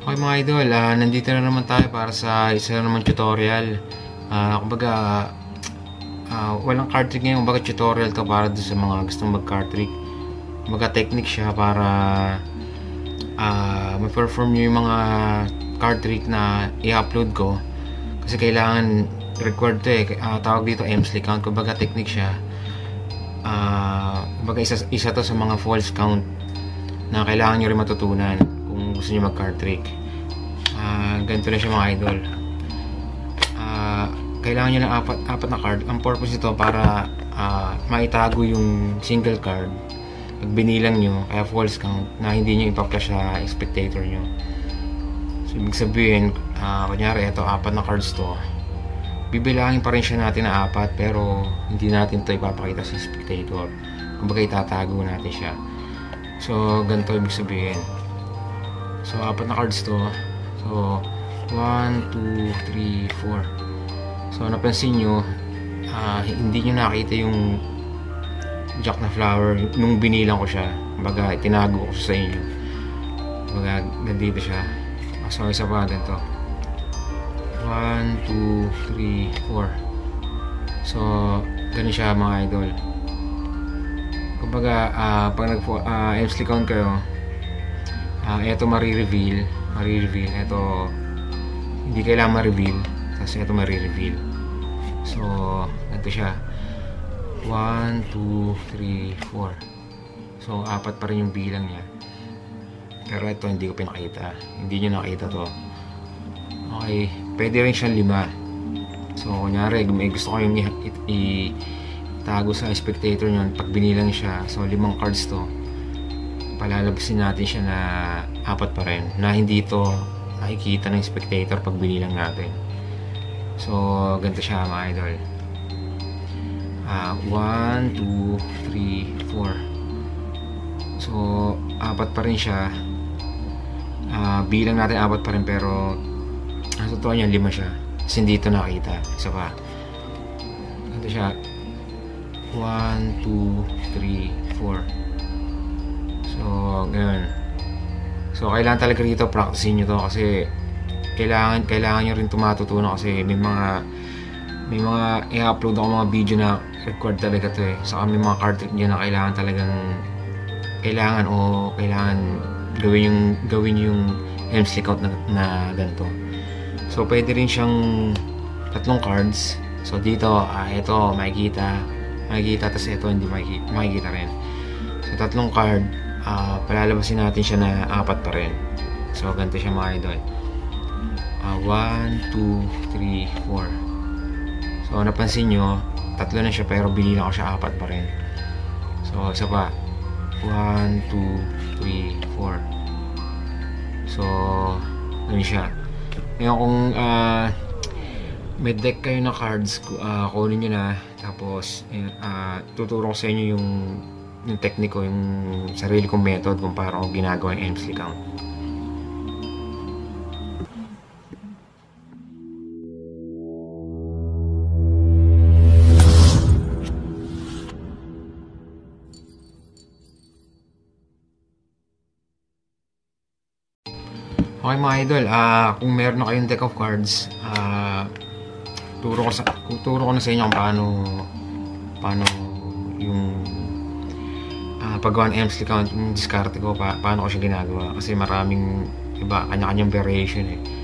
Okay mga idol, nandito na naman tayo para sa isa na naman tutorial. Kumbaga, walang card trick ngayon, kumbaga tutorial to para doon sa mga gustong mag card trick. Kumbaga technique siya para ma-perform nyo yung mga card trick na i-upload ko. Kasi kailangan record to tawag dito Emsley count, kumbaga technique siya. Kumbaga isa to sa mga false count na kailangan nyo rin matutunan kung gusto nyo mag card trick. Ganito na siya mga idol. Kailangan nyo ng apat na card. Ang purpose nito para maitago yung single card pag binilang nyo, kaya false count, na hindi nyo ipa-flash sa spectator nyo. So ibig sabihin, kunyari ito, apat na cards to, bibilangin pa rin siya natin na apat, pero hindi natin to ipapakita sa spectator. Kumbaga itatago natin siya. So ganito ibig sabihin. So apat na cards to. So 1, 2, 3, 4. So napansin nyo, hindi nyo nakita yung jack na flower nung binilang ko siya. Kumbaga tinago ko sa inyo. Kumbaga nandito siya. So isa pa ganito. 1, 2, 3, 4. So ganun siya mga idol. Kumbaga pag Emsley count kayo, eto marireveal. Eto hindi kailangan ma-reveal, kasi eto marireveal. So ganito siya. 1, 2, 3, 4. So apat pa rin yung bilang niya, pero ito hindi ko pinakita, hindi nyo nakita to. Okay, pwede rin siyang 5. So kunyari may gusto ko yung itago sa spectator nyo pag binilang siya. So 5 cards to, palalabasin natin siya na apat pa rin, na hindi to nakikita ng spectator pag binilang natin. So ganito siya mga idol. 1, 2, 3, 4. So apat pa rin siya. Bilang natin apat pa rin, pero ang totoo niyan 5 siya kasi hindi ito nakita. Isa pa, ganito siya. 1, 2, 3, 4. So ganun. So kailangan talaga dito practicein nyo to, kasi kailangan nyo rin ito matutunan, kasi may mga i-upload ako mga video na record talaga to Saka may mga card trick dyan na kailangan gawin yung Emsley count na ganito. So pwede rin siyang 3 cards. So dito, ito makikita, tapos ito hindi makikita rin. So 3 card, palalabasin natin siya na apat pa rin. So ganito siya mga idol. 1, 2, 3, 4. So napansin nyo, 3 na siya, pero binilang ko siya apat pa rin. So isa pa, 1, 2, 3, 4. So ganun siya. Ngayon kung may deck kayo na cards, kunin nyo na, tapos tuturo ko sa inyo yung technique ko, yung sarili kong method kung paano ko ginagawa yung Emsley count. Okay mga idol, kung meron na kayong deck of cards, turo ko na sa inyo kung paano yung paggawa ng Emsley count, yung discard ko, paano ko siya ginagawa, kasi maraming iba, kanya-kanyang variation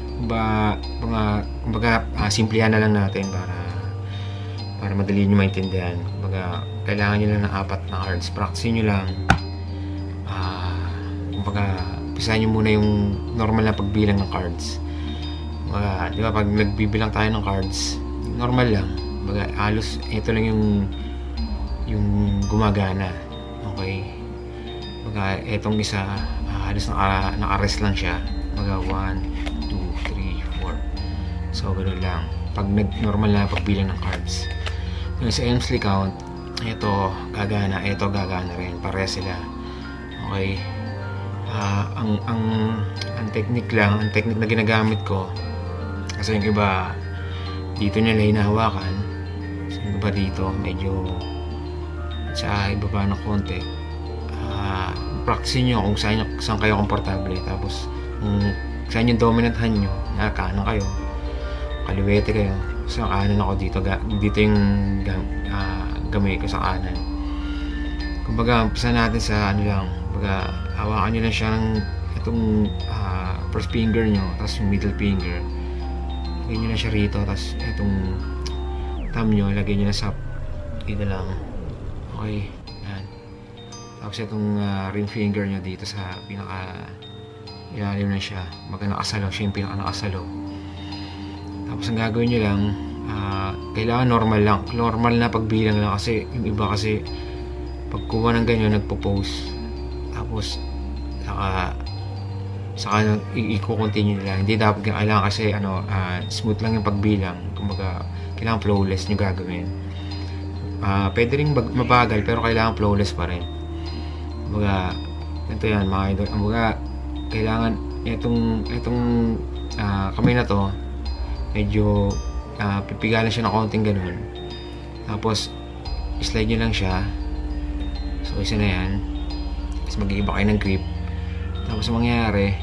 kumbaga simplihan na lang natin para madali nyo maintindihan. Kumbaga kailangan nyo lang ng 4 na cards, practicein nyo lang. Kumbaga pisahan nyo muna yung normal na pagbilang ng cards. Di ba pag nagbibilang tayo ng cards, normal lang. Halos ito lang yung gumagana. Okay. Etong isa, halos naka-rest lang siya. 1, 2, 3, 4. So ganoon lang. Pag normal na pagbilang ng cards. Yung sa Emsley count, ito gagana rin. Pare sila. Okay. Ang technique na ginagamit ko, kasi yung iba dito nila hinahawakan, so yung iba dito medyo sa iba pa ng konti. Practice nyo kung saan kayo komportable, tapos kung saan yung dominant hand nyo, kanan kayo, kaliwete kayo. Sa kanan ako dito, dito yung gamay ko sa kanan. Kumbaga, umpisa natin sa ano lang, kumbaga, hawakan nyo lang siya ng itong first finger nyo, tapos yung middle finger. Lagay nyo na siya rito, tapos itong thumb nyo, lagay nyo na sa dito lang. Okay, yan. Tapos itong ring finger nyo dito sa pinaka ilalim na siya. Baga nakasalaw, siya yung pinaka nakasalaw. Tapos ang gagawin nyo lang, kailangan normal lang. Normal na pagbilang lang kasi yung iba kasi pagkuha ng ganyan, nagpo-pose. Tapos saka i-continue nila. Hindi dapat kailangan kasi smooth lang yung pagbilang. Kumbaga, kailangan flawless nyo gagawin. Pwede rin mabagal pero kailangan flawless pa rin. Kumbaga, ito yan mga idol. Kumbaga, kailangan itong kamay na to medyo pipigalan siya ng konting ganun. Tapos slide nyo lang siya. So isa na yan. Tapos mag-iiba kayo ng grip. Tapos mangyayari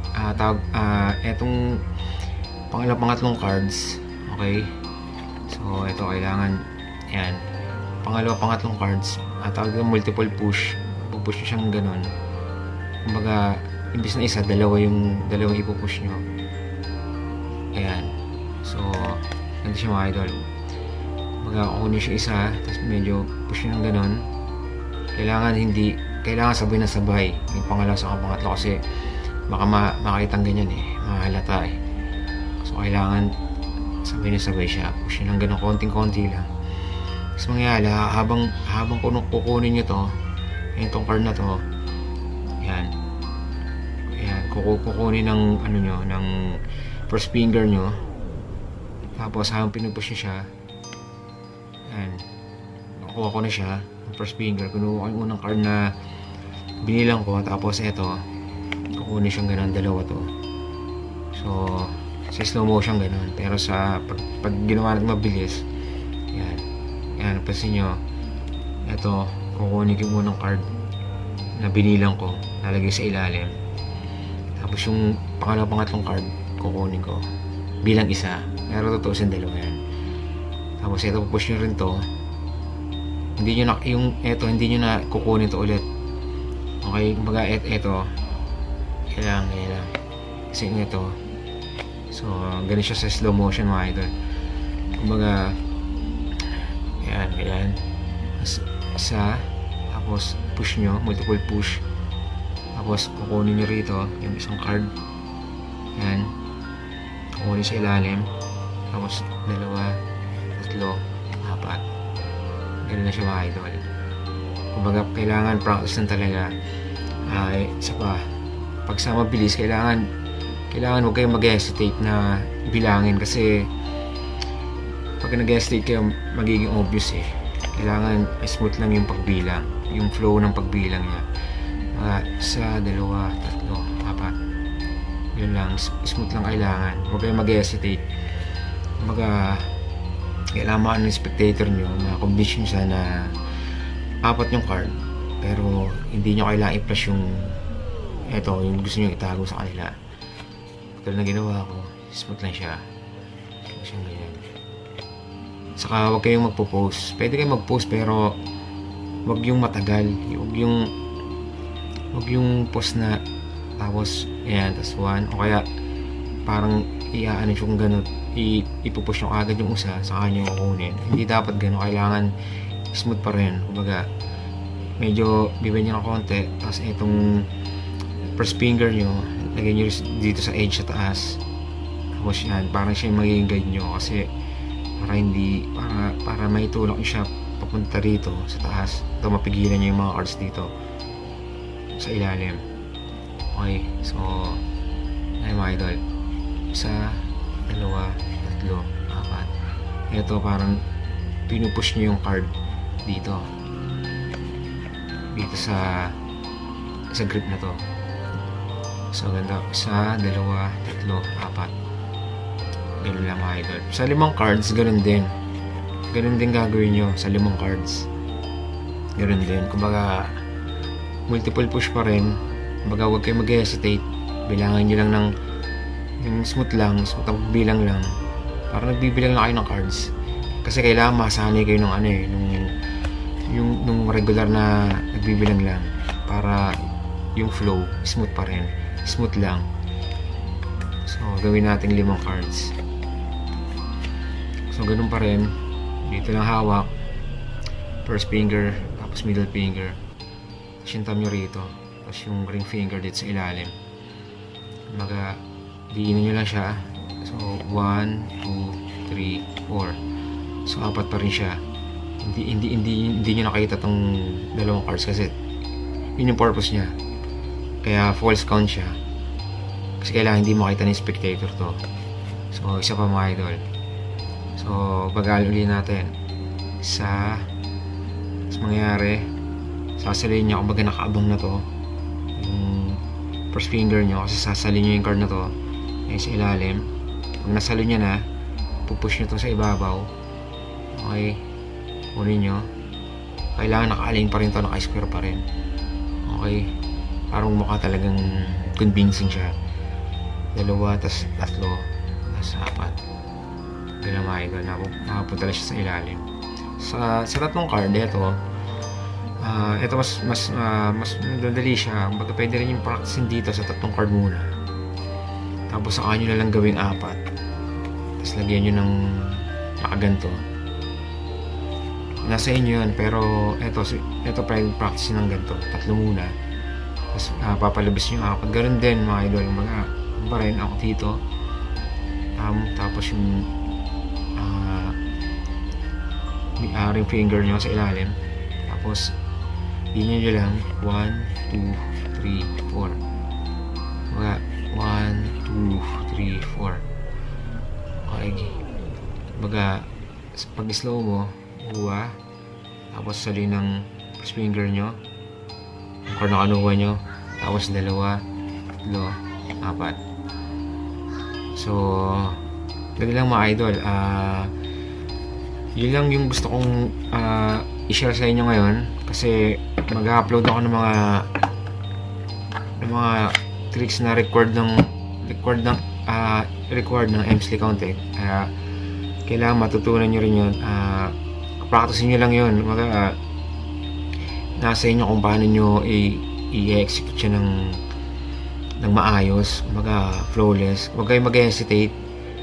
etong pangatlong cards. Okay, so ito kailangan yan, pangatlong cards, tawag ng multiple push. Pupush nyo siyang ganun. Kumbaga imbis na isa, dalawang ipupush nyo. Ayan. So, ganito siya mga idol. Kunin siya isa, tapos medyo push nyo ng ganun. Kailangan sabay na sabay yung pangalawa sa pangatlo kasi baka makita ng ganyan mahalata So, kailangan sabay na sabay siya. Push nyo ng ganun, konting-konti lang. Tapos mangyayari, habang kukunin nyo to, itong card na to, yan. Ayan, kukunin ng ng first finger nyo. Tapos habang pinupush nyo siya, ayan, nakuha ko na siya ng first finger. Kinuha ko yung unang card na binilang ko. Tapos eto, kukunin siyang ganun, dalawa to. So, sa slow motion ganun. Pero sa pag ginawa natin mabilis, yan, napansin nyo, eto, kukunin ko yung unang card na binilang ko, nalagay sa ilalim. Tapos yung pangatlong card, kukunin ko bilang isa. Pero tutuusin dalawa yan. Tapos ito, pupush nyo rin to. Hindi nyo na kukunin to ulit. Okay, kumbaga ito kailangan kasi ito. So, ganun siya sa slow motion mga idol. Kumbaga yan. Isa, tapos push nyo, multiple push. Tapos kukunin nyo rito yung isang card. Yan, kukunin sa ilalim. Tapos dalawa, tatlo, apat. Ganun na siya mga idol. Kumbaga kailangan practice lang talaga. Isa pa, pag sa mabilis, kailangan huwag kayong mag-hesitate na bilangin kasi pag nag-hesitate kayo, magiging obvious Kailangan smooth lang yung pagbilang, yung flow ng pagbilang niya. Isa, dalawa, tatlo, apat. Yun lang, smooth lang kailangan. Huwag kayong mag-hesitate. Kumbaga, kailangan makano ng spectator nyo, ma-convince siya na apat yung card, pero hindi nyo kailangan i-flash yung gusto nyo itago sa kanila. Ito na ginawa ko, smooth lang siya. Siyang ganyan. Saka huwag kayong magpo-post. Pwede kayong mag-post pero huwag yung matagal. Huwag yung post na tapos ayan, tapos one, o kaya parang iaano yung ganun, ipupush nyo agad yung isa saka nyo kukunin. Hindi dapat ganun. Kailangan smooth pa rin. Kumbaga medyo bibigyan nyo ng konti, tapos itong first finger nyo lagay nyo dito sa edge sa taas. Tapos yan, parang siya yung magiging guide nyo kasi para maitulak nyo siya papunta rito sa taas. Ito, mapigilan nyo yung mga cards dito sa ilalim. Okay, so ay mga idol, isa, dalawa, tatlo, apat. Ito parang pinupush nyo yung card dito sa grip na to. So ganda, isa, dalawa, tatlo, apat. Ganun lang mga idol. Sa 5 cards, ganun din gagawin nyo sa 5 cards. Ganun din, kumbaga multiple push pa rin. Kumbaga huwag kayo mag-hesitate, bilangan nyo lang ng yung smooth ang bilang lang. Parang nagbibilang lang kayo ng cards. Kasi kailangan masanay kayo nung nung regular na nagbibilang lang para yung flow smooth pa rin, smooth lang. So gawin natin 5 cards. So ganun pa rin, dito lang hawak, first finger, tapos middle finger, tapos yung thumb nyo rito, tapos yung ring finger dito sa ilalim. Diinin nyo lang siya. So 1, 2, 3, 4. So 4 pa rin siya. Hindi nyo nakita tong 2 cards kasi yun yung purpose niya. Kaya false count siya. Kasi kailangan hindi makita ng spectator to. So isa pa mga idol. So bagal uli natin. Mangyayari, sasalin nyo, kumbaga nakaabang na to yung first finger nyo, kasi sasalin nyo yung card na to sa ilalim. Pag nasalin nyo na, pupush nyo to sa ibabaw. Okay, kunin nyo. Kailangan naka-align pa rin to, naka-square pa rin. Okay, parang mukha talagang convincing siya. 2, tas 3, tas 4. Ganun mga idol, nakapunta na siya sa ilalim. Sa 3 card, ito mas madali siya. Kumbaga pwede rin yung practicing dito sa 3 card muna. Tapos saka nyo na lang gawing 4. Tapos lagyan nyo ng nakaganto. Nasa inyo yun, pero ito pwede practice ng ganito. 3 muna. Tapos papalabas nyo 4. Ganun din mga idol. Pa rin ako dito. Tapos yung ring finger nyo sa ilalim. Tapos yun nyo lang 1, 2, 3, 4. 1, 2, 3, 4. Okay. Pag slow mo, buwa. Tapos salin ng first finger nyo. Ang card na kanuha nyo. Tapos 2, 3, 4. So, ganun lang mga idol. Yun lang yung gusto kong i-share sa inyo ngayon. Kasi mag-upload ako ng mga tricks na required ng Emsley Counting. Kaya kailangan matutunan nyo rin yun. Practice nyo lang yun. Nasa inyo kung paano nyo i-execute siya ng maayos, flawless. Huwag kayo mag-hesitate.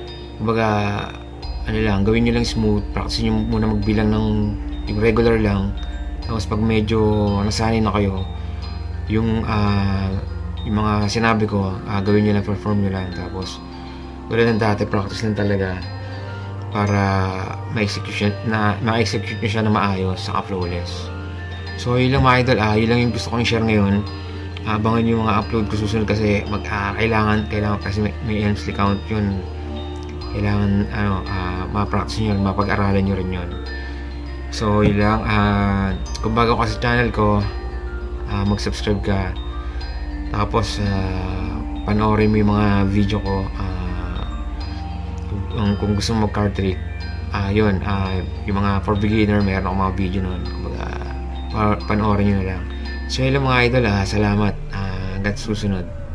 Gawin nyo lang smooth. Practice nyo muna magbilang ng yung regular lang. Tapos pag medyo nasanay na kayo, yung mga sinabi ko, gawin nyo lang, perform nyo lang. Tapos wala lang dati, practice lang talaga para ma-execute nyo siya na maayos, saka flawless. So yun lang mga idol, yun lang yung gusto kong share ngayon. Abangan yung mga upload ko susunod kasi kailangan kasi may Emsley count yun. Kailangan ma-practice nyo, mapag-aralan nyo rin yun. So yun lang, kung bago ka sa channel ko, mag-subscribe ka. Tapos panoorin mo yung mga video ko. Kung gusto mo mag-card trick, yun, yung mga for beginner, mayroon akong mga video nun. Panoorin nyo na lang. So yun lang mga idol, salamat. Hanggang susunod.